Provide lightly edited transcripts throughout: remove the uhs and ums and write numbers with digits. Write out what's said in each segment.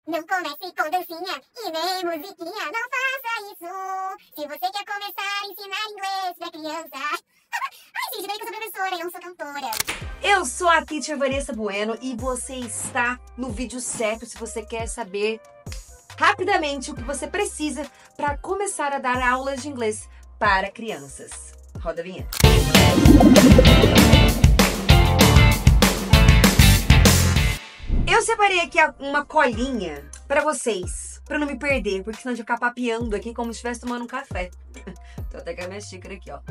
Não comece com dancinha e nem musiquinha, não faça isso. Se você quer começar a ensinar inglês pra criança... Ai, gente, daí que eu sou professora, eu não sou cantora. Eu sou a Teacher Vanessa Bueno e você está no vídeo certo se você quer saber rapidamente o que você precisa para começar a dar aulas de inglês para crianças. Roda a vinheta. Eu separei aqui uma colinha pra vocês, pra não me perder, porque senão eu ia ficar papeando aqui como se estivesse tomando um café. Tô até com a minha xícara aqui, ó.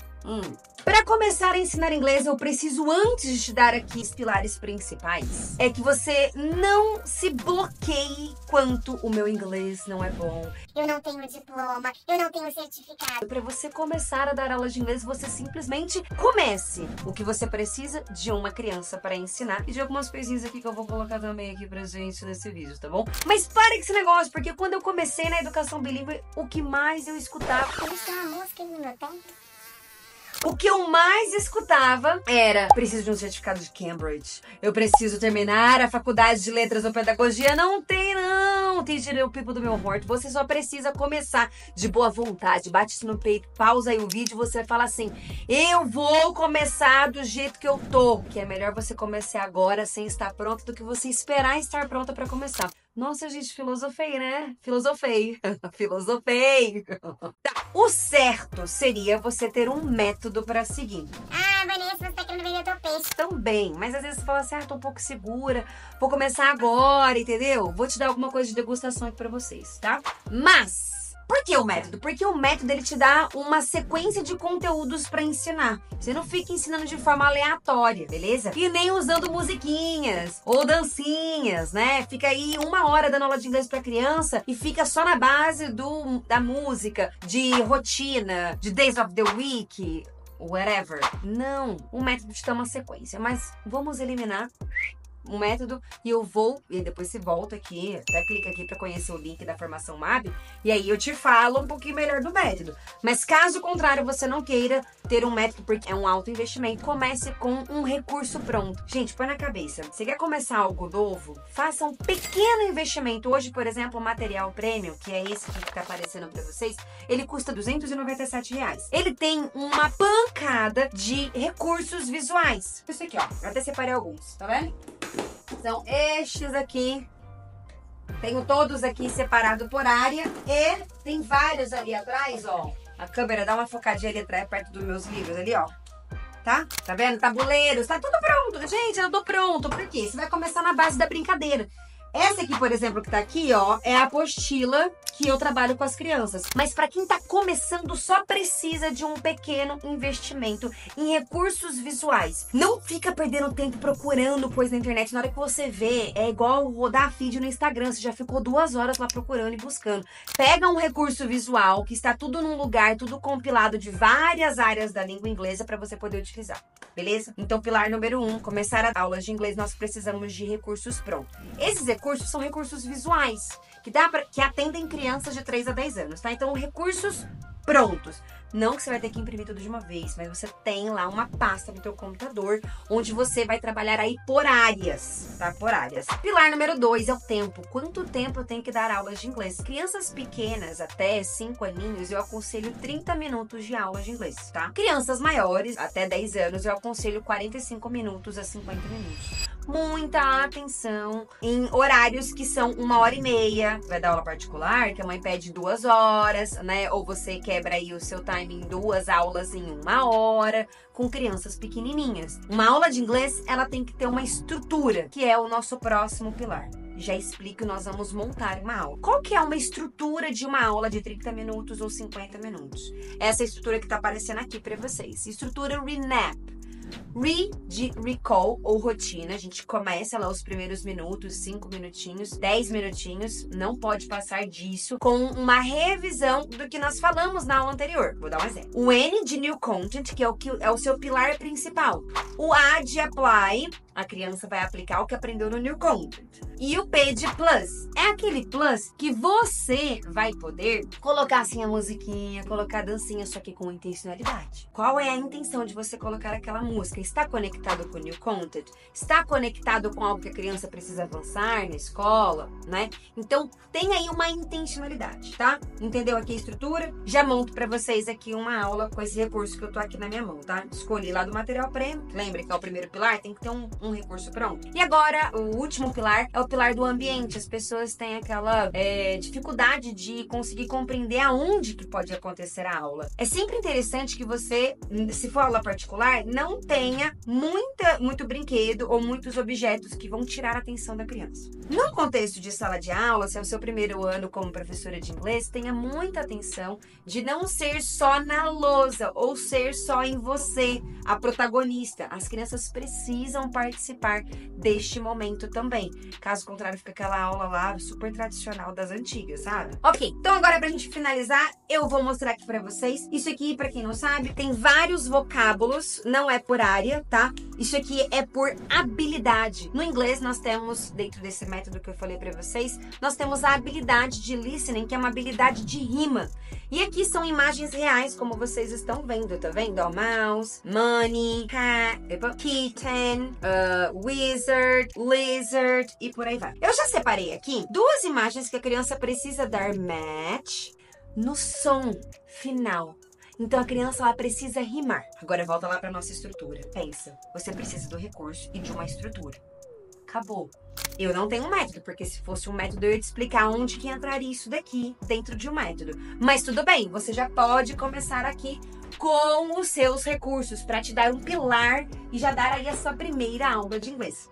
Para começar a ensinar inglês, eu preciso, antes de te dar aqui os pilares principais, é que você não se bloqueie quanto o meu inglês não é bom. Eu não tenho diploma, eu não tenho certificado. Para você começar a dar aulas de inglês, você simplesmente comece. O que você precisa de uma criança para ensinar e de algumas coisinhas aqui que eu vou colocar também aqui pra gente nesse vídeo, tá bom? Mas para com esse negócio, porque quando eu comecei na educação bilíngue, o que mais eu escutava... Isso é uma música no meu tempo? O que eu mais escutava era: preciso de um certificado de Cambridge, eu preciso terminar a faculdade de letras ou pedagogia. Não tem, não. Tem o pipo do meu horto. Você só precisa começar de boa vontade. Bate isso no peito, pausa aí o vídeo e você vai falar assim: eu vou começar do jeito que eu tô. Que é melhor você começar agora sem estar pronta do que você esperar estar pronta pra começar. Nossa, gente, filosofei, né? Filosofei. Filosofei. Tá. O certo seria você ter um método para seguir. Ah, Vanessa, você tá querendo vender teu peixe. Também, mas às vezes você fala assim: tô um pouco segura, vou começar agora, entendeu? Vou te dar alguma coisa de degustação aqui pra vocês, tá? Mas... por que o método? Porque o método, ele te dá uma sequência de conteúdos pra ensinar. Você não fica ensinando de forma aleatória, beleza? E nem usando musiquinhas ou dancinhas, né? Fica aí 1 hora dando aula de inglês pra criança e fica só na base da música, de rotina, de days of the week, whatever. Não, o método te dá uma sequência, mas vamos eliminar um método e eu vou, e depois você volta aqui, até clica aqui pra conhecer o link da formação MAB, e aí eu te falo um pouquinho melhor do método. Mas caso contrário, você não queira ter um método porque é um alto investimento, comece com um recurso pronto. Gente, põe na cabeça, você quer começar algo novo? Faça um pequeno investimento. Hoje, por exemplo, o material premium, que é esse que tá aparecendo pra vocês, ele custa R$297. Ele tem uma pancada de recursos visuais. Isso aqui, ó, eu até separei alguns, tá vendo? São estes aqui. Tenho todos aqui separados por área. E tem vários ali atrás, ó. A câmera dá uma focadinha ali atrás, perto dos meus livros ali, ó. Tá? Tá vendo? Tabuleiros, tá tudo pronto. Gente, eu tô pronto. Por quê? Você vai começar na base da brincadeira. Essa aqui, por exemplo, que tá aqui, ó, é a apostila que eu trabalho com as crianças. Mas para quem tá começando, só precisa de um pequeno investimento em recursos visuais. Não fica perdendo tempo procurando coisa na internet. Na hora que você vê, é igual rodar feed no Instagram. Você já ficou 2 horas lá procurando e buscando. Pega um recurso visual que está tudo num lugar, tudo compilado de várias áreas da língua inglesa para você poder utilizar. Beleza? Então, pilar número 1, começar a aulas de inglês, nós precisamos de recursos prontos. Esses recursos são recursos visuais, que atendem crianças de 3 a 10 anos, tá? Então, recursos prontos. Não que você vai ter que imprimir tudo de uma vez, mas você tem lá uma pasta no teu computador, onde você vai trabalhar aí por áreas, tá? Por áreas. Pilar número 2 é o tempo. Quanto tempo eu tenho que dar aulas de inglês? Crianças pequenas, até 5 aninhos, eu aconselho 30 minutos de aula de inglês, tá? Crianças maiores, até 10 anos, eu aconselho 45 minutos a 50 minutos. Muita atenção em horários que são 1h30. Vai dar aula particular, que a mãe pede 2 horas, né? Ou você quebra aí o seu time em 2 aulas em 1 hora, com crianças pequenininhas. Uma aula de inglês, ela tem que ter uma estrutura, que é o nosso próximo pilar. Já explico, nós vamos montar uma aula. Qual que é uma estrutura de uma aula de 30 minutos ou 50 minutos? Essa estrutura que tá aparecendo aqui para vocês. Estrutura RENAP. Re de recall ou rotina. A gente começa lá os primeiros minutos, 5 minutinhos, 10 minutinhos, não pode passar disso, com uma revisão do que nós falamos na aula anterior. Vou dar um exemplo. O N de new content, que é o seu pilar principal. O A de apply, a criança vai aplicar o que aprendeu no new content. E o P de plus, é aquele plus que você vai poder colocar assim a musiquinha, colocar a dancinha, só que com intencionalidade. Qual é a intenção de você colocar aquela música? está conectado com o new content? Está conectado com algo que a criança precisa avançar na escola, né? Então, tem aí uma intencionalidade, tá? Entendeu aqui a estrutura? Já monto pra vocês aqui uma aula com esse recurso que eu tô aqui na minha mão, tá? Escolhi lá do material premium. Lembra que é o primeiro pilar? Tem que ter um recurso pronto. E agora, o último pilar é o pilar do ambiente. As pessoas têm aquela dificuldade de conseguir compreender aonde que pode acontecer a aula. É sempre interessante que você, se for aula particular, não tenha muito brinquedo ou muitos objetos que vão tirar a atenção da criança. No contexto de sala de aula, se é o seu primeiro ano como professora de inglês, tenha muita atenção de não ser só na lousa ou ser só em você, a protagonista. As crianças precisam participar deste momento também. Caso contrário, fica aquela aula lá super tradicional das antigas, sabe? Ok, então agora pra gente finalizar, eu vou mostrar aqui pra vocês. Isso aqui, pra quem não sabe, tem vários vocábulos, não é por área, tá? Isso aqui é por habilidade. No inglês, nós temos, dentro desse método que eu falei pra vocês, nós temos a habilidade de listening, que é uma habilidade de rima. E aqui são imagens reais, como vocês estão vendo, tá vendo? Ó, mouse, money, cat, kitten, wizard, lizard e por aí vai. Eu já separei aqui 2 imagens que a criança precisa dar match no som final. Então a criança ela precisa rimar. Agora volta lá para nossa estrutura. Pensa, você precisa do recurso e de uma estrutura. Acabou. Eu não tenho um método, porque se fosse um método eu ia te explicar onde que entraria isso daqui dentro de um método. Mas tudo bem, você já pode começar aqui com os seus recursos para te dar um pilar e já dar aí a sua primeira aula de inglês.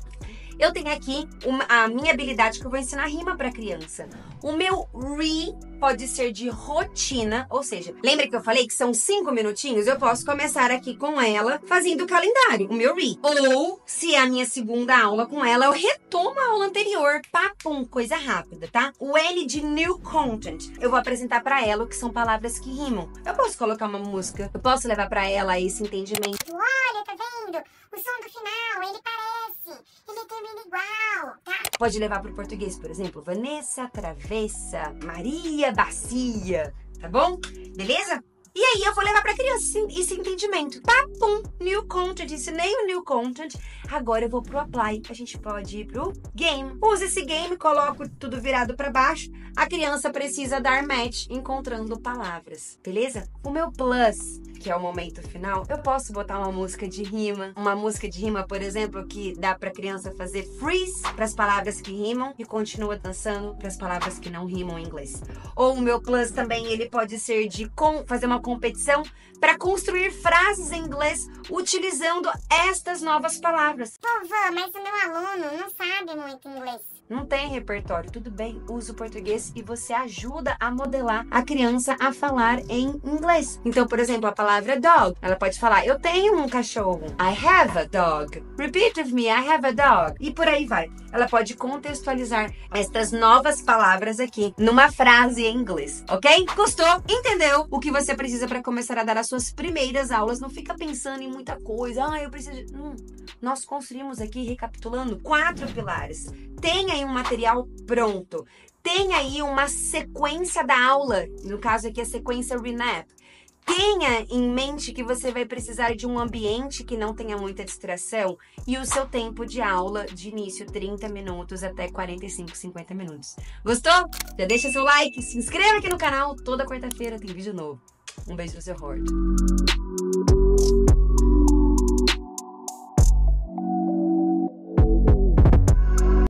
Eu tenho aqui a minha habilidade que eu vou ensinar rima para criança. O meu re pode ser de rotina, ou seja, lembra que eu falei que são 5 minutinhos? Eu posso começar aqui com ela fazendo o calendário, o meu re. Ou, se é a minha segunda aula com ela, eu retomo a aula anterior. Papum, coisa rápida, tá? O N de new content. Eu vou apresentar para ela o que são palavras que rimam. Eu posso colocar uma música, eu posso levar para ela esse entendimento. Olha, tá vendo? O som do final, ele parece. Ele termina igual, tá? Pode levar para o português, por exemplo. Vanessa Travessa, Maria Bacia, tá bom? Beleza? E aí eu vou levar pra criança esse entendimento. Papum, new content, ensinei o new content. Agora eu vou pro apply, a gente pode ir pro game. Usa esse game, coloco tudo virado pra baixo. A criança precisa dar match encontrando palavras, beleza? O meu plus, que é o momento final, eu posso botar uma música de rima. Uma música de rima, por exemplo, que dá pra criança fazer freeze pras palavras que rimam e continua dançando pras palavras que não rimam em inglês. Ou o meu plus também, ele pode ser de fazer uma competição para construir frases em inglês utilizando estas novas palavras. Vovó, mas o meu aluno não sabe muito inglês. Não tem repertório, tudo bem, usa o português e você ajuda a modelar a criança a falar em inglês. Então, por exemplo, a palavra dog, ela pode falar, eu tenho um cachorro. I have a dog. Repeat with me, I have a dog. E por aí vai. Ela pode contextualizar estas novas palavras aqui numa frase em inglês, ok? Gostou? Entendeu o que você precisa para começar a dar as suas primeiras aulas? Não fica pensando em muita coisa. Eu preciso... Nós construímos aqui, recapitulando, 4 pilares. Tem aí um material pronto. Tem aí uma sequência da aula. No caso aqui, a sequência Renap. Tenha em mente que você vai precisar de um ambiente que não tenha muita distração e o seu tempo de aula de início 30 minutos até 45, 50 minutos. Gostou? Já deixa seu like, se inscreva aqui no canal. Toda quarta-feira tem vídeo novo. Um beijo no seu rosto.